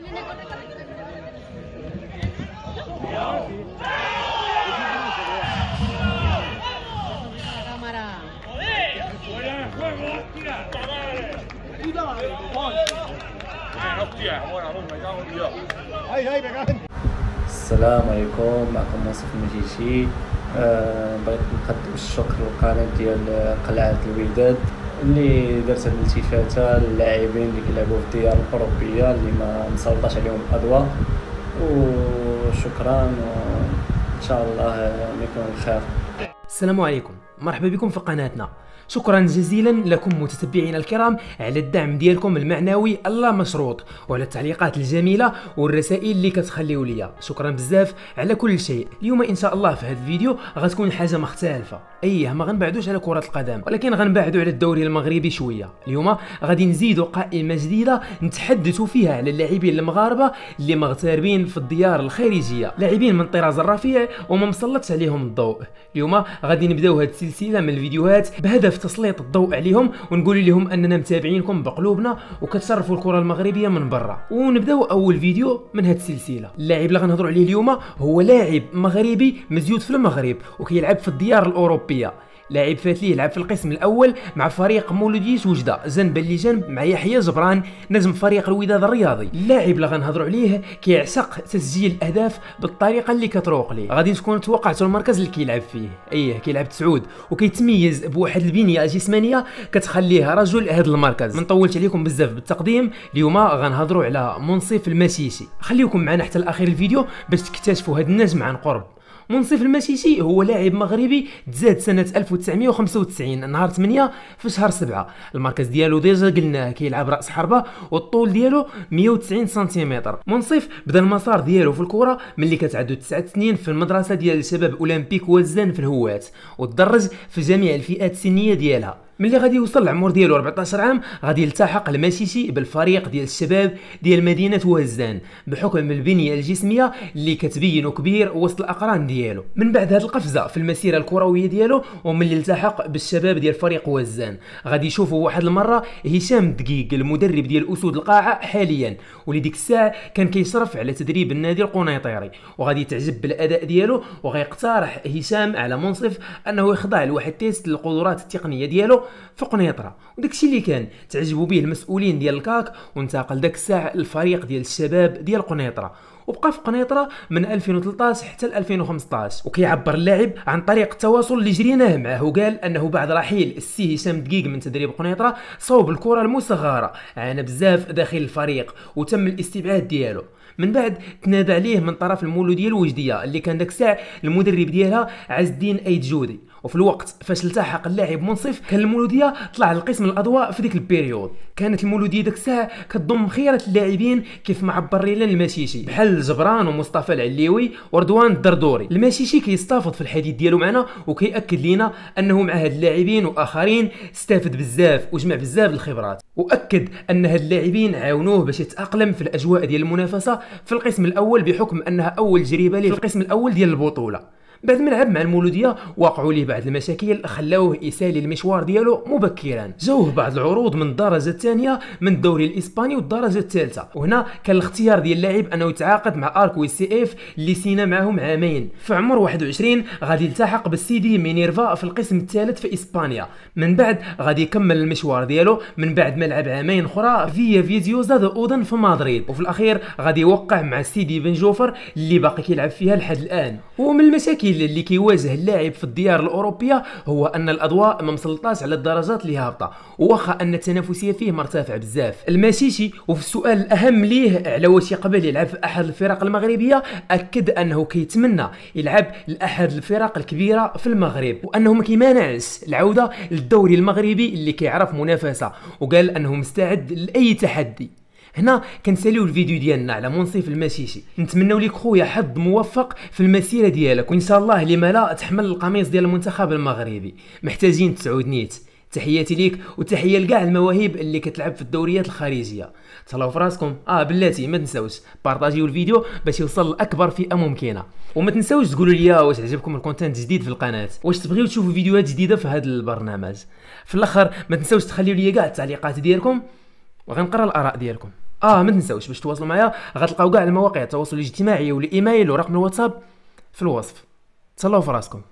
السلام عليكم، معكم منصف المجيشي. بغيت نقدم الشكر للقناة ديال قلعة الوداد اللي درت هاد الالتفاتة للاعبين اللي كيلعبوا في الديار الأوروبية اللي ما مسلطاش عليهم الأضواء، وشكرا وإن شاء الله يكون الخير. السلام عليكم، مرحبا بكم في قناتنا. شكرا جزيلا لكم متتبعينا الكرام على الدعم ديالكم المعنوي اللا مشروط، وعلى التعليقات الجميله والرسائل اللي كتخليو ليا. شكرا بزاف على كل شيء. اليوم ان شاء الله في هذا الفيديو غتكون حاجه مختلفه. ما غنبعدوش على كره القدم، ولكن غنبعدوا على الدوري المغربي شويه. اليوم غادي نزيدوا قائمه جديده نتحدثوا فيها على اللاعبين المغاربه اللي مغتربين في الديار الخارجيه، لاعبين من طراز الرفيع وما مسلطش عليهم الضوء. اليوم غادي نبداو هذه السلسله من الفيديوهات بهدف تسليط الضوء عليهم ونقول لهم اننا متابعينكم بقلوبنا وكتشرفوا الكره المغربيه من برا. ونبداو اول فيديو من هذه السلسله. اللاعب اللي غنهضروا عليه اليوم هو لاعب مغربي مزيود في المغرب وكيلعب في الديار الاوروبيه. لاعب فات ليه لعب في القسم الاول مع فريق مولودية وجده جنبا لجنب مع يحيى جبران نجم فريق الوداد الرياضي. اللاعب اللي غنهضروا عليه كيعشق تسجيل الاهداف بالطريقه اللي كتروق ليه. غادي تكونوا توقعتوا المركز اللي كيلعب فيه. كيلعب تسعود وكيتميز بواحد البنيه جسمانيه كتخليه رجل هذا المركز. ما نطولش عليكم بزاف بالتقديم. اليوم غنهضروا على منصف المسيسي. خليكم معنا حتى الاخير الفيديو باش تكتشفوا هذا النجم عن قرب. منصف المسيسي هو لاعب مغربي تزاد سنة 1995 نهار 8 في شهر 7. المركز ديالو ديجا قلناه كيلعب رأس حربة والطول ديالو 190 سنتيمتر. منصف بدا المسار ديالو في الكرة ملي كتعدو 9 سنين في المدرسة ديال الشباب أولمبيك وزان في الهوات، وتدرج في جميع الفئات السنية ديالها. ملي غادي يوصل العمر ديالو 14 عام غادي يلتحق المسيسي بالفريق ديال الشباب ديال مدينه وزان بحكم البنيه الجسميه اللي كتبينو كبير وسط الاقران ديالو. من بعد هذه القفزه في المسيره الكرويه ديالو وملي التحق بالشباب ديال فريق وزان غادي يشوفوا واحد المره هشام الدقيق المدرب ديال اسود القاعه حاليا، واللي ديك الساعه كان كيشرف على تدريب النادي القنيطري، وغادي تعجب بالاداء ديالو وغيقترح هشام على منصف انه يخضع لواحد تيست للقدرات التقنيه ديالو في قنيطره. وداكشي اللي كان تعجبوا به المسؤولين ديال الكاك، وانتقل داك الساعه للفريق ديال الشباب ديال قنيطره وبقى في قنيطره من 2013 حتى 2015. وكيعبر اللاعب عن طريق التواصل اللي جريناه معه، وقال انه بعد رحيل السي هشام دقيق من تدريب قنيطره صوب الكره المصغره عانى بزاف داخل الفريق وتم الاستبعاد ديالو. من بعد تنادى عليه من طرف المولوديه الوجديه اللي كان داك الساعه المدرب ديالها عز الدين ايد جودي. وفي الوقت فاش التحق اللاعب منصف كان المولوديه طلع لقسم الاضواء في ديك البيريود. كانت المولوديه داك الساعه كتضم خيره اللاعبين كيف ما عبر لنا المسيسي بحال جبران ومصطفى العليوي ورضوان الدردوري. المسيسي كيستافد في الحديث ديالو معنا وكيأكد لنا انه مع هاد اللاعبين واخرين استافد بزاف وجمع بزاف الخبرات، واكد ان هاد اللاعبين عاونوه باش يتاقلم في الاجواء ديال المنافسه في القسم الاول بحكم انها اول تجربه ليه في القسم الاول ديال البطوله. بعد ما لعب مع المولوديه وقعوا ليه بعض المشاكل خلاوه يسالي المشوار ديالو مبكرا. جاوه بعض العروض من الدرجه الثانيه من الدوري الاسباني والدرجه الثالثه، وهنا كان الاختيار ديال اللاعب انه يتعاقد مع اركوي سي اف اللي سينا معهم عامين. في عمر 21 غادي يلتحق بالسيدي مينيرفا في القسم الثالث في اسبانيا. من بعد غادي يكمل المشوار ديالو من بعد ما لعب عامين اخرى فيا فيزيوزا دو اودن في مدريد، وفي الاخير غادي يوقع مع سيدي بن جوفر اللي باقي كيلعب فيها لحد الان. ومن المشاكل اللي كيواجه اللاعب في الديار الاوروبيه هو ان الاضواء ما مسلطاش على الدرجات اللي هابطه، وواخا ان التنافسيه فيه مرتفعه بزاف. المسيسي وفي السؤال الاهم ليه على واش يقبل يلعب في احد الفرق المغربيه اكد انه كيتمنى يلعب لاحد الفرق الكبيره في المغرب، وانه ما كيمانعش العوده للدوري المغربي اللي كيعرف منافسه، وقال انه مستعد لاي تحدي. هنا كنساليو الفيديو ديالنا على منصف المسيسي. نتمنوا لك خويا حظ موفق في المسيره ديالك، وان شاء الله لما لا تحمل القميص ديال المنتخب المغربي. محتاجين تسعود نيت. تحياتي ليك وتحيه لكاع المواهب اللي كتلعب في الدوريات الخارجيه. تهلاو في راسكم. بلاتي ما تنساوش بارطاجيو الفيديو باش يوصل لاكبر فئه ممكنه، وما تنساوش تقولوا لي واش عجبكم الكونتنت جديد في القناه، واش تبغيو تشوفوا فيديوهات جديده في هذا البرنامج. في الاخر ما تنساوش تخليو لي كاع التعليقات ديالكم وغنقرا الاراء ديالكم. ما تنساوش باش تواصلوا معايا غتلقاو كاع المواقع التواصل الاجتماعي والايميل ورقم الواتساب في الوصف. تهلاو في راسكم.